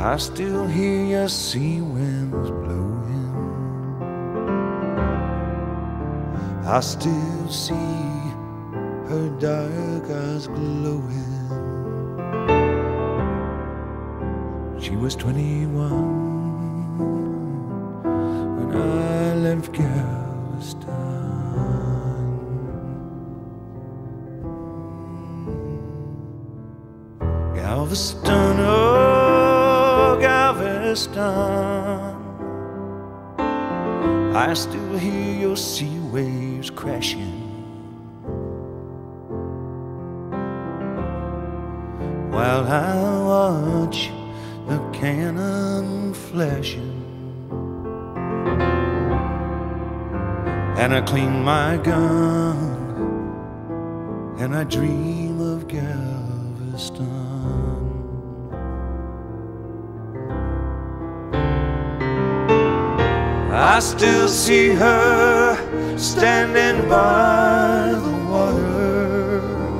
I still hear your sea winds blowing. I still see her dark eyes glowing. She was 21 when I left Galveston. Galveston, oh Galveston, I still hear your sea waves crashing while I watch the cannon flashing, and I clean my gun and I dream of Galveston. I still see her standing by the water,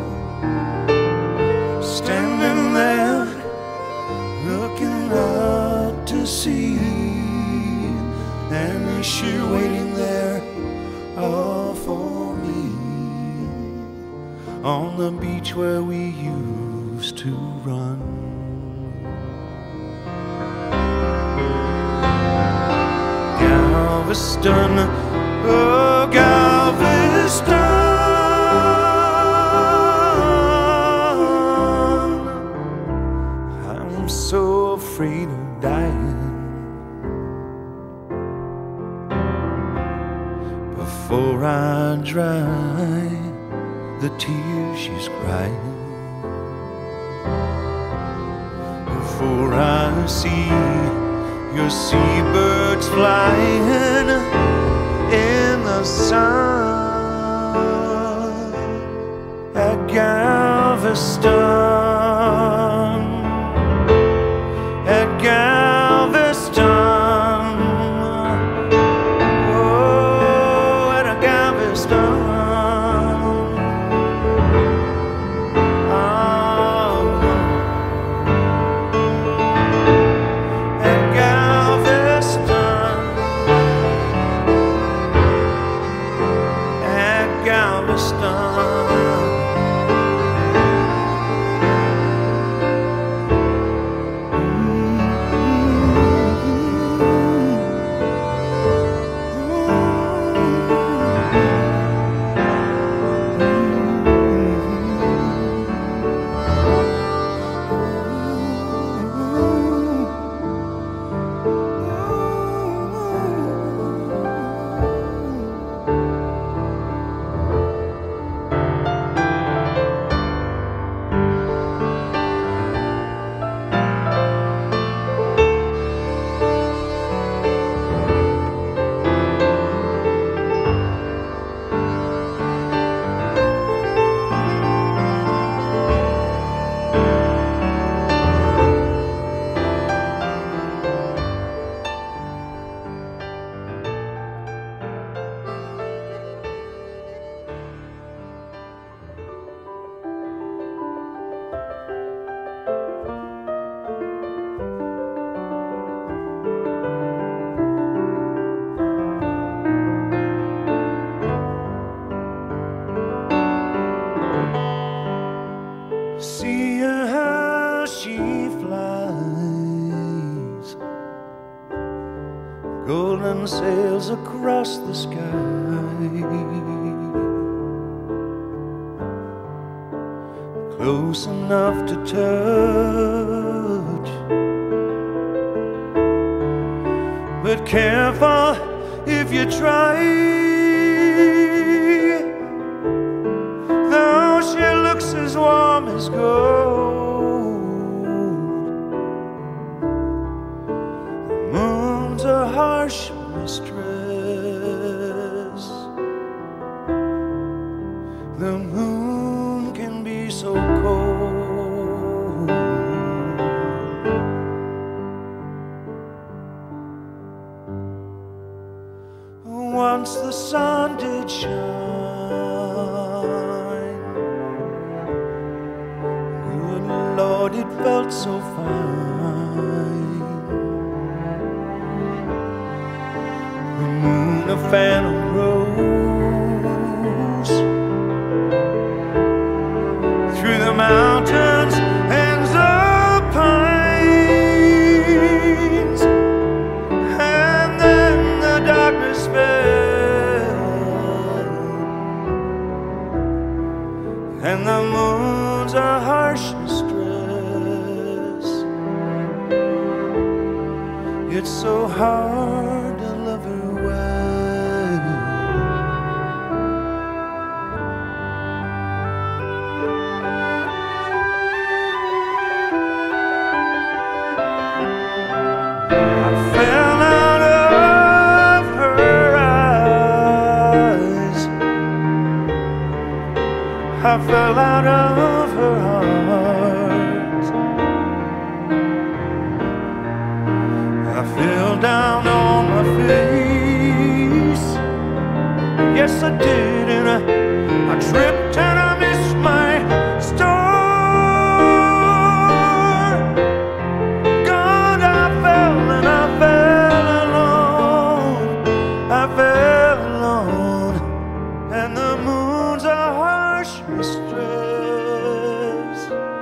standing there looking out to sea. And is she waiting there all for me on the beach where we used to run? Galveston, oh Galveston, I'm so afraid of dying before I dry the tears she's crying, before I see your seabirds flying in the sun at Galveston, at Galveston, oh, at Galveston. See how she flies, golden sails across the sky, close enough to touch, but careful if you try. Though she looks as warm as gold, the moon's a harsh mistress. The moon can be so cold. Once the sun did shine, good Lord, it felt so fine. phantom rose through the mountains and the pines, and then the darkness fell, and the moon's a harsh mistress. It's so hard to love her well. I fell out of her eyes, I fell out of her heart, I fell down on my face. Yes, I did, and I tripped and I missed my start. God, I fell and I fell alone. I fell alone, and the moon's a harsh mistress,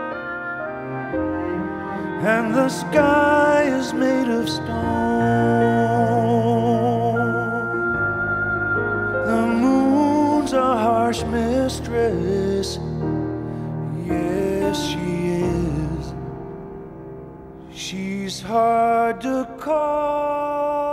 and the sky is made of stone. The moon's a harsh mistress. Yes, she is. She's hard to call.